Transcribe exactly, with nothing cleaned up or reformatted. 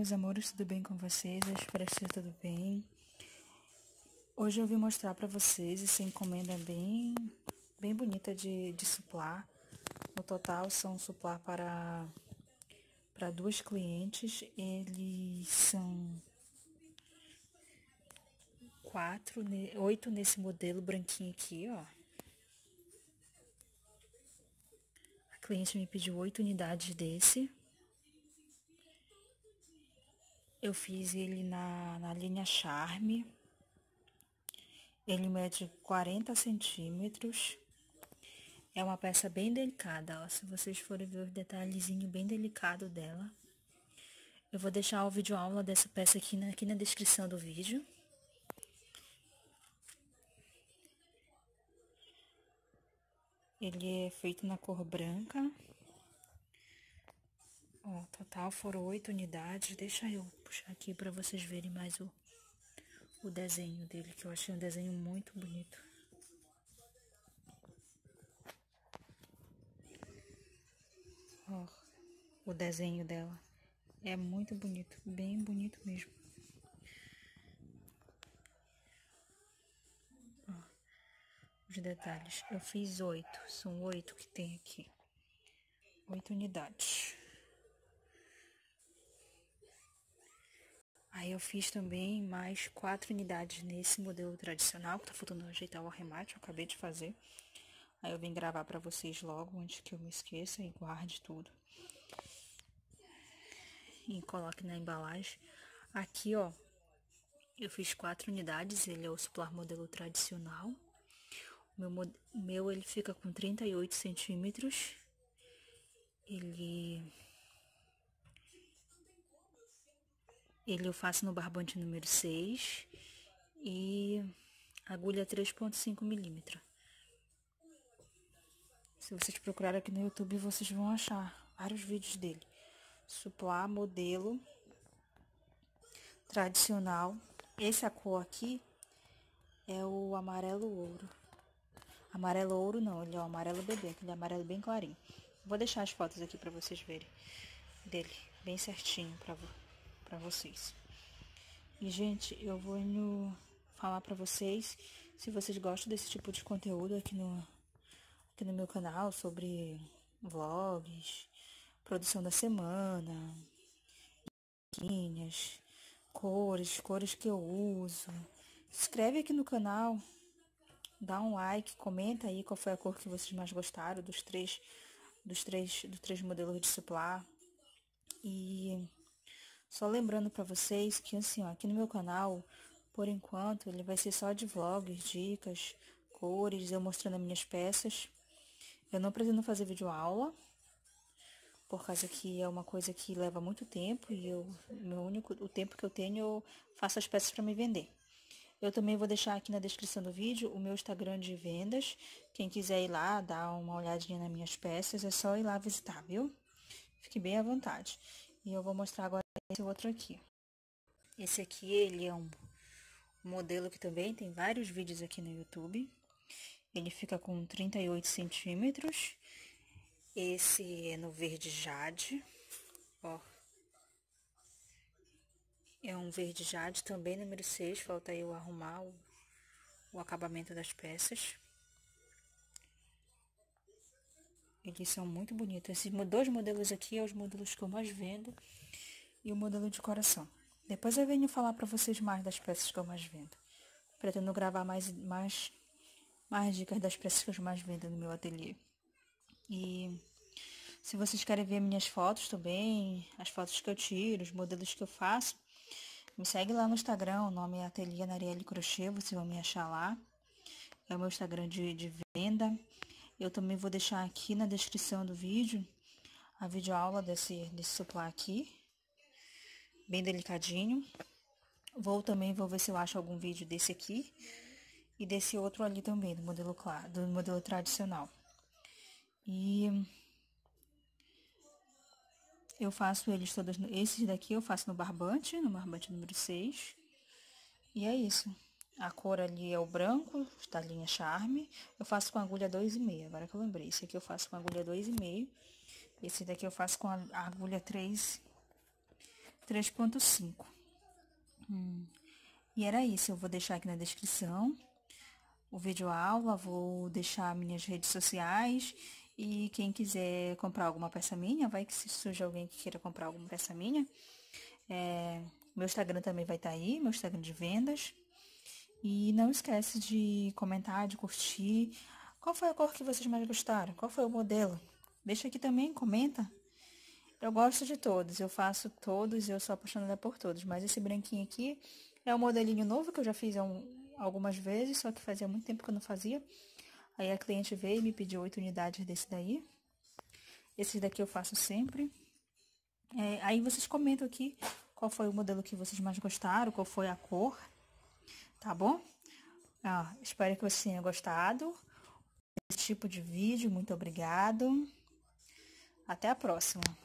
meus amores, tudo bem com vocês? Eu espero que esteja tudo bem. Hoje eu vim mostrar pra vocês essa encomenda bem, bem bonita de, de suplá. No total são suplá para, para duas clientes. Eles são quatro, oito nesse modelo branquinho aqui, ó. A cliente me pediu oito unidades desse. Eu fiz ele na, na linha Charme. Ele mede quarenta centímetros. É uma peça bem delicada, ó. Se vocês forem ver os detalhezinhos bem delicado dela. Eu vou deixar o vídeo aula dessa peça aqui na, aqui na descrição do vídeo. Ele é feito na cor branca. Ó, total foram oito unidades. Deixa eu puxar aqui pra vocês verem mais o, o desenho dele, que eu achei um desenho muito bonito. Ó, o desenho dela é muito bonito, bem bonito mesmo. Ó, os detalhes. Eu fiz oito, são oito que tem aqui. Oito unidades. Aí eu fiz também mais quatro unidades nesse modelo tradicional, que tá faltando ajeitar o arremate, eu acabei de fazer. Aí eu vim gravar pra vocês logo, antes que eu me esqueça, e guarde tudo. E coloque na embalagem. Aqui, ó, eu fiz quatro unidades, ele é o suplá modelo tradicional. O meu, o meu, ele fica com trinta e oito centímetros. Ele... Ele eu faço no barbante número seis e agulha três ponto cinco milímetros. Se vocês procurarem aqui no YouTube, vocês vão achar vários vídeos dele. Suplá modelo tradicional. Esse a cor aqui é o amarelo ouro. Amarelo ouro não, ele é o amarelo bebê, aquele amarelo bem clarinho. Vou deixar as fotos aqui pra vocês verem dele, bem certinho pra, pra vocês. E, gente, eu vou indo falar pra vocês, se vocês gostam desse tipo de conteúdo aqui no, aqui no meu canal, sobre vlogs, produção da semana, cores, cores que eu uso. Se inscreve aqui no canal, dá um like, comenta aí qual foi a cor que vocês mais gostaram dos três, dos três, dos três modelos de suplá. E só lembrando pra vocês que, assim, ó, aqui no meu canal, por enquanto, ele vai ser só de vlogs, dicas, cores, eu mostrando as minhas peças. Eu não pretendo fazer vídeo aula, por causa que é uma coisa que leva muito tempo e eu, meu único, o tempo que eu tenho, eu faço as peças para me vender. Eu também vou deixar aqui na descrição do vídeo o meu Instagram de vendas. Quem quiser ir lá, dar uma olhadinha nas minhas peças, é só ir lá visitar, viu? Fique bem à vontade. E eu vou mostrar agora esse outro aqui. Esse aqui, ele é um modelo que também tem vários vídeos aqui no YouTube. Ele fica com trinta e oito centímetros. Esse é no verde jade, ó. É um verde jade também, número seis. Falta eu arrumar o, o acabamento das peças. Eles são muito bonitos. Esses dois modelos aqui são os modelos que eu mais vendo. E o modelo de coração. Depois eu venho falar pra vocês mais das peças que eu mais vendo. Pretendo gravar mais, mais, mais dicas das peças que eu mais vendo no meu ateliê. E se vocês querem ver minhas fotos também, as fotos que eu tiro, os modelos que eu faço, me segue lá no Instagram, o nome é Ateliê Narielle Crochê, vocês vão me achar lá. É o meu Instagram de, de venda. Eu também vou deixar aqui na descrição do vídeo a videoaula desse, desse suplá aqui. Bem delicadinho. Vou também, vou ver se eu acho algum vídeo desse aqui. E desse outro ali também, do modelo claro, do modelo tradicional. E eu faço eles todos, esses daqui eu faço no barbante, no barbante número seis. E é isso. A cor ali é o branco, da linha Charme. Eu faço com agulha dois e meio, agora que eu lembrei. Esse aqui eu faço com agulha dois e meio. Esse daqui eu faço com a agulha três três ponto cinco. Hum. E era isso, eu vou deixar aqui na descrição o vídeo aula, vou deixar minhas redes sociais e quem quiser comprar alguma peça minha, vai que se surge alguém que queira comprar alguma peça minha, é, meu Instagram também vai estar aí, meu Instagram de vendas. E não esquece de comentar, de curtir. Qual foi a cor que vocês mais gostaram? Qual foi o modelo? Deixa aqui também, comenta. Eu gosto de todos, eu faço todos, eu sou apaixonada por todos. Mas esse branquinho aqui é um modelinho novo que eu já fiz um, algumas vezes, só que fazia muito tempo que eu não fazia. Aí a cliente veio e me pediu oito unidades desse daí. Esse daqui eu faço sempre. É, aí vocês comentam aqui qual foi o modelo que vocês mais gostaram, qual foi a cor, tá bom? Ah, espero que vocês tenham gostado desse tipo de vídeo. Muito obrigado. Até a próxima.